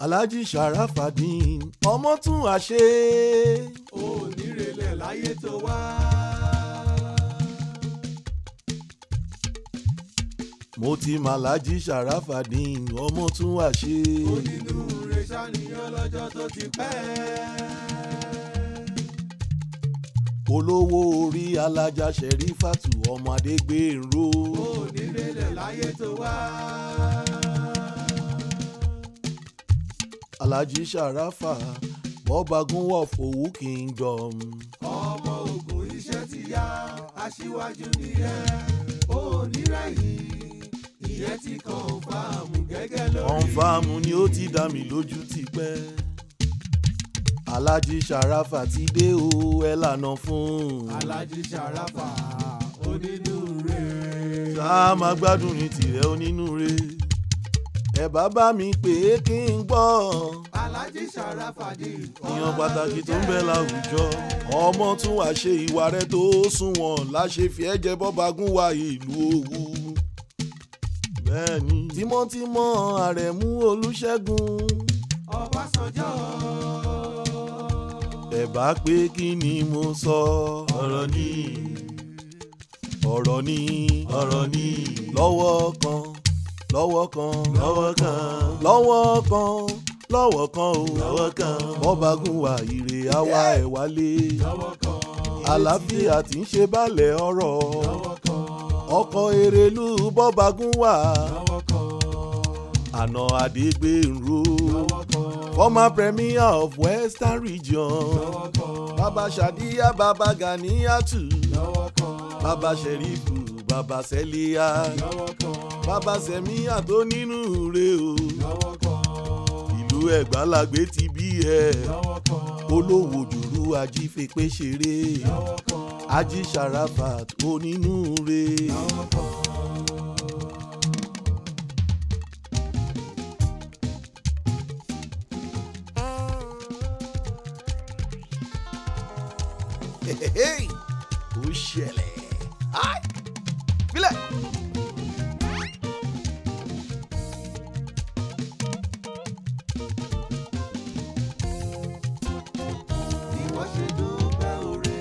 Alhaji Sharaf Omotunwashe. Ó nírẹ̀lẹ̀ láyé tó wá. Mo ti mọ Alhaji Sharaf Omotunwashe. Onínúure ṣàníyàn lọ́jọ́ tó ti pẹ́. Olówó orí alájà Sherifatu ọmọ Adégbénró. Ó nírẹ̀lẹ̀ láyé tó wá. Alhaji Sharaf Bọ́bagúnwà Fowú Kingdom. Ọmọ ogun iṣẹ́ ti yá, aṣíwájú nìyẹn. Ó nírẹ̀yìn, ìyẹn ti kọ̀ǹfàmù gẹ́gẹ́ lórí. Kọ̀ǹfàmù ni ó ti dá mi lójú tipẹ́. Alhaji Sharaf ti dé o, ẹ lànà fún. Alhaji Sharaf onínúure. Ṣá máa gbádùn ní tìrẹ onínúure. Ẹ bá bá mi pè é kí n gbọ́. Alhaji Sharaf ìyàn pàtàkì tó ń bẹ láwùjọ. Ọmọtúnwàṣe ìwà rẹ̀ tó sunwọ̀n láṣẹ fi ẹ́ jẹ Bọ́bagúnwà ìlú Òwu. Bẹ́ẹ̀ni tímọ́tímọ́ Àrẹ̀mú Olúṣẹ́gun Ọbásanjọ́. Ẹ bá pé kí ni mo sọ. Ọ̀rọ̀ ni lọ́wọ́ kan lọ́wọ́ kan Bọ́bagúnwà ire àwa ẹ̀ wálé. Àlàáfíà tí ń ṣe balẹ̀ ọ̀rọ̀. Ọkọ̀ Èrèlú Bọ́bagúnwà. Àná Adégbénró. Former Premier of Western Region. Baba Shadiya, Baba Ganiyatu. Baba Sherifu, Baba Seliya. Baba Semiya tó nínú rẹ̀ o. Ìlú Ẹ̀gbá lágbé ti bí ẹ. Olówó dúró ajífẹ́pẹ́ ṣeré. Haji Sharaf onínúure. Ó ṣẹlẹ̀. Fílẹ̀. Ìwọ ṣe dúpẹ́ oore.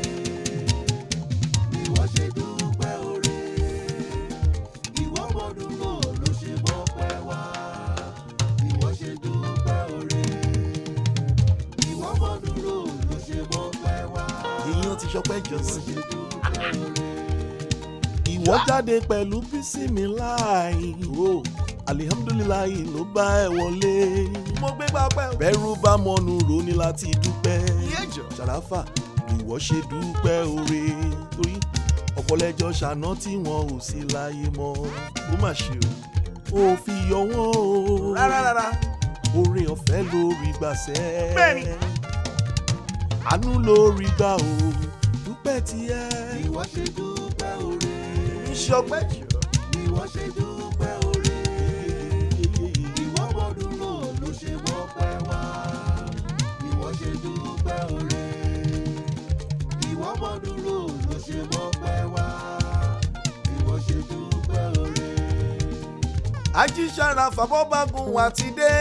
Ìwọ ṣe dúpẹ́ oore. Ìwọ mọ̀dún náà ló ṣe mọ́pẹ́ wá. Ìwọ ṣe dúpẹ́ oore. Ìwọ mọ̀dún náà ló ṣe mọ́pẹ́ wá. Èèyàn ti ṣọpẹ́ jọ̀sìn. Ìwọ ṣe dúpẹ́ oore. Ìwọ jáde pẹ̀lú Bísímíláì. Alihamdulilayi ló bá ẹ wọlé. Mo gbé gbá pẹ́. Bẹ́rù bá mọ́nu ro ní láti dúpẹ́. Sharaf ìwọ ṣe dúpẹ́ oore. Torí ọ̀pọ̀lẹ́jọ́ ṣàná tí wọn ò sí láyé mọ́. Ó mà ṣe o. Ó fi yọ wọ́n o. Rárá. Oore ọ̀fẹ́ lórí gbàṣẹ́. Bẹ́ẹ̀ni. Àánú lórí gbà o. Dúpẹ́ tiẹ̀. Ìwọ ṣe dúpẹ́ oore. Ìṣọpẹ́ jù. Ìwọ ṣe dúpẹ́ oore. Ìwọ mọ̀dún náà ló ṣe mọ́pẹ́ wá. Ìwọ ṣe dúpẹ́ oore. Ìwọ mọ̀dún náà ló ṣe mọ́pẹ́ wá. Ìwọ ṣe dúpẹ́ oore. Haji Sharaf Bọ́bagúnwà ti dé.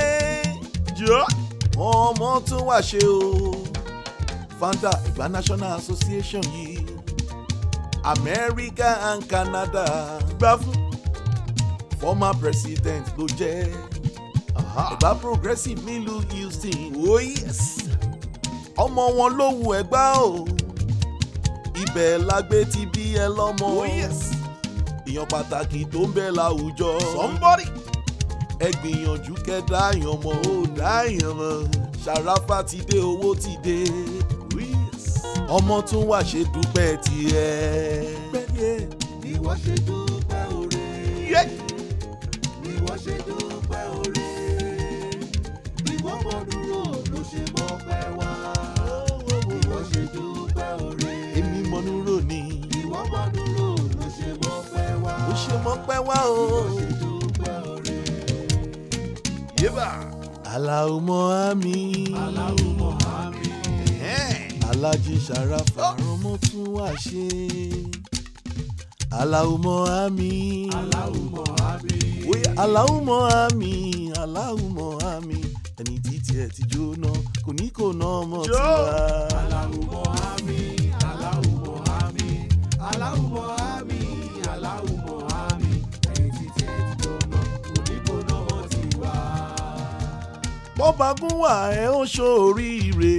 Ọmọtúnwàṣe o. Founder Ẹ̀gbá National Association yìí. America and Canada. Gbà fún. Former president ló jẹ́. Ẹ̀gbá progressive nílùú Houston. Oh yes. Ọmọ wọn ló wù Ẹ̀gbá o. Ibẹ̀ lágbé ti bí ẹ lọ́mọ. Oh yes. Èèyàn pàtàkì tó ń bẹ láwùjọ. Somebody. Ẹ gbìyànjú kẹ́ dáyàn mọ́ ó dáyàn mọ́. Sharaf ti dé owó ti dé. Ọmọtúnwàṣe dúpẹ́ tiẹ̀. Ìwọ ṣe dúpẹ́ oore. Ìwọ ṣe dúpẹ́ oore. Ìwọ mọ̀dún náà ló ṣe mọ́pẹ́ wá. Ìwọ ṣe dúpẹ́ oore. Èmi mọ̀nú rò ní. Ìwọ mọ̀dún náà ló ṣe mọ́pẹ́ wá. Ó ṣe mọ́pẹ́ wá o. Ìwọ ṣe dúpẹ́ oore. Allahumma àmín. Allahumma àmín. Alhaji Sharaf Omotunwashe. Allahumma àmín. Allahumma àmín. Allahumma àmín. ẹni títí ẹ̀ ti jóná kò ní kò ná ọmọ tiwa. Allahumma àmín, Allahumma àmín, Allahumma àmín, Allahumma àmín, ẹni títí ẹ̀ ti jóná kò ní kò ná ọmọ tiwa. bọ́ba gún wà ẹ́ ó ṣoríire.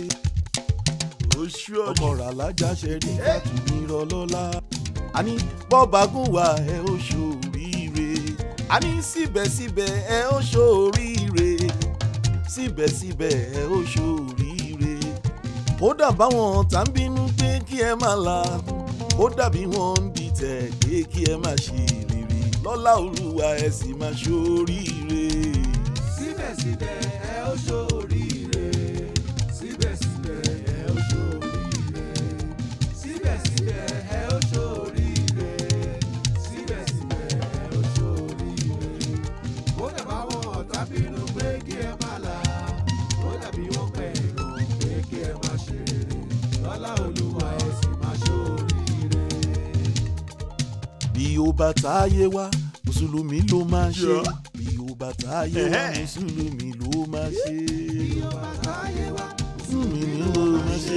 ọmọ rà lájà ṣe rí fàtúmí rọlọ́lá. a ní bọ́ba gún wà ẹ́ ó ṣoríire. a ní síbẹ̀síbẹ̀ ẹ ó ṣoríire. síbẹ̀síbẹ̀ ẹ ó ṣoríire. kódà báwọn tá ń bínú pé kí ẹ má la. ó dàbí wọn ń dìtẹ̀ pé kí ẹ má ṣe rere. lọ́lá Olúwa ẹ sì máa ṣoríire. Síbẹ̀síbẹ̀ ẹ ó ṣoríire. Síbẹ̀síbẹ̀ ẹ ó ṣoríire. Síbẹ̀síbẹ̀ ẹ ó ṣoríire. Síbẹ̀síbẹ̀ ẹ ó ṣoríire. Ó dàbí àwọn ọ̀tá bínú pé kí ẹ má là. Ó dàbí wọ́n pẹ̀ ẹ̀gàn pé kí ẹ má ṣe rere. Lọ́lá Olúwa ẹ sì máa ṣoríire. bí ó bá táyé wá mùsùlùmí ló máa ṣe. bí ó bá táyé wá mùsùlùmí ló máa ṣe. Bí ó bá táyé wá mùsùlùmí ló máa ṣe.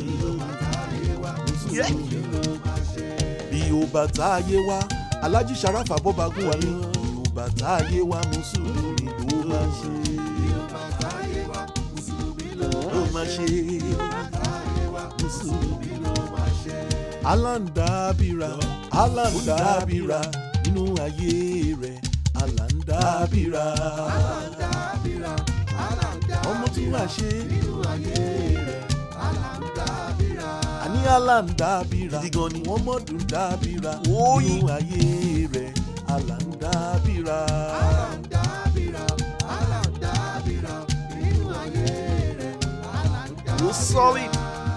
mùsùlùmí ló máa ṣe. bí ó bá táyé wá Alhaji Sharaf Abọ́bagún wà ní. bí ó bá táyé wá mùsùlùmí ló máa ṣe. Bí ó bá táyé wá mùsùlùmí ló máa ṣe. táyé wá mùsùlùmí ló máa ṣe. aláǹdábìrà aláǹdábìrà nínú ayé rẹ̀ aláǹdábìrà. Aláǹdábìrà, aláǹdábìrà, Omotunwashe nínú ayé rẹ̀, aláǹdábìrà. àní aláǹdábìrà gidi gan ni wọ́n mọ̀dún dábìrà nínú ayé rẹ̀ aláǹdábìrà. Aláǹdábìrà, aláǹdábìrà, nínú ayé rẹ̀, aláǹdábìrà. ó solid.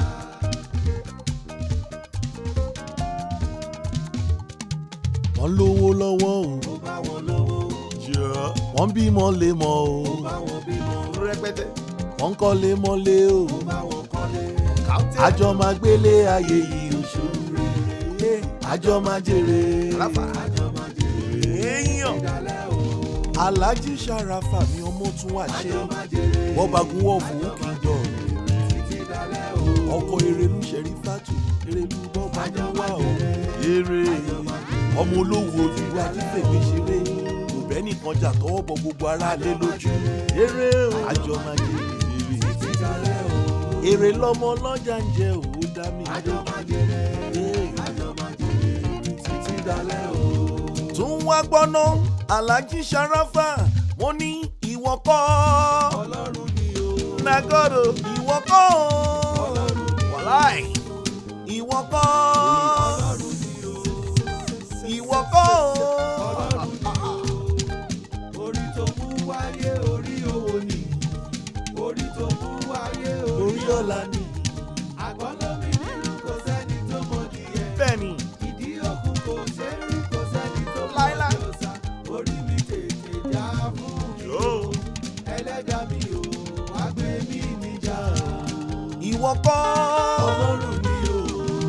wọ́n lówó lọ́wọ́ o. Ó bá wọn lówó, wọ́n bímọ lé mọ́ ó o. bá wọn bímọ, rẹpẹtẹ. wọ́n kọ́lé mọ́lé o. ó bá wọn kọ́lé. àjọ máa gbélé ayé yìí oṣù rẹ̀. àjọ máa jèrè. Àjọ máa jèrè, èèyàn. ìdálẹ́ o. Alhaji Sharaf mi Omotunwashe. Àjọ máa jèrè, Bọ́bagún wọ̀fún kìjọ. ìdálẹ́ o. ọkọ̀ Erelu Sherifatu Erelu Bọ́bagún wà o. eré ọmọ olówó ojú ajífẹ̀gbẹ́ ṣeré. kò bẹ́ẹ̀ nìkan jà tọwọ́ bọ gbogbo aráalé lójú. eré o àjọ máa jèrè. Ìdálẹ́ o. èrè lọmọ ọlọ́jà ń jẹ òwò dá mi. Àjọ máa jèrè, àjọ máa jèrè, títí dalẹ́ o. tún wá gbọ́ná Alhaji Sharafa wọ́n ní ìwọ kọ́. Ọlọ́run ni o. Nagodo ìwọ kọ́. Ọlọ́run ni o. wàláì ìwọ kọ́. Ọlọ́run ni o. ìwọ kọ́. Ọlọ́run ni o. Orí tó mú wáyé orí owó ni. Orí tó mú wáyé orí ọ̀la ni. àgbọ̀n lómi nínú kò sẹ́ni tó mọ̀ nìyẹn. bẹ́ẹ̀ni Ìdí òkun kò ṣe rí kò sẹ́ni tó mọ̀ Láíláí. ní ọ̀sà. Orí mi tètè já fún mi o. Ẹlẹ́dàá mi o, wá gbé mi níjà o. ìwọ kọ́. Ọlọ́run ni o.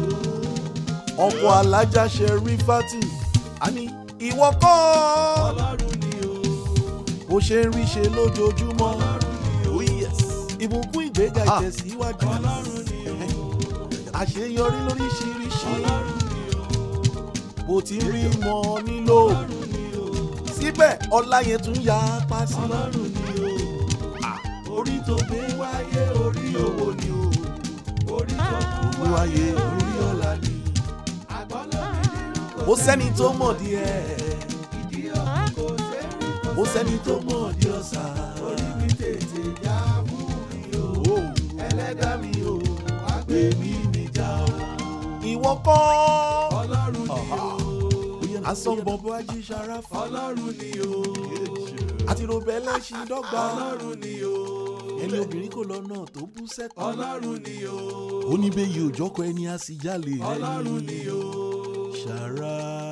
ọkọ̀ Alájà Sherifatu àní ìwọ kọ́. Ọlọ́run ni o. bó ṣe ń rí ṣe lójoojúmọ́. Ọlọ́run ni o. Oh yes. ìbùkún ìgbéga ìtẹ̀síwájú. Ọlọ́run ni o. àṣeyọrí lóríṣiríṣi. Ọlọ́run ni o. bó ti ń rí mọ́ nílò. Ọlọ́run ni o. síbẹ̀ ọlá yẹn tún yá apá sí. Ọlọ́run ni o. Orí tó gbé wáyé orí owó ni o. Orí tó kú wáyé orí ọ̀la ni. àgbọ̀n lómi nínú ó sẹ́ni tó mọ̀ díẹ̀. ìdí òkun kò ṣe rí kò ó sẹ́ni tó mọ̀ dí ọ̀sà. orí mi tètè já fún mi o. Ẹlẹ́dàá mi o, wá gbé mi níjà o. ìwọ kọ́. Ọlọ́run ni o. asọ́nbọ̀bọ̀ Alhaji Sharaf. Ọlọ́run ni o. àti robẹ̀lẹ̀ ṣì dọ́gba. Ọlọ́run ni o. ẹni obìnrin kò lọ́nà tó bú sẹ́kọ̀ọ́. Ọlọ́run ni o. ó ní bẹ́ẹ̀ yìí òjọ́kọ ẹni á sì jálè rẹ̀. Ọlọ́run ni o. Sharaf.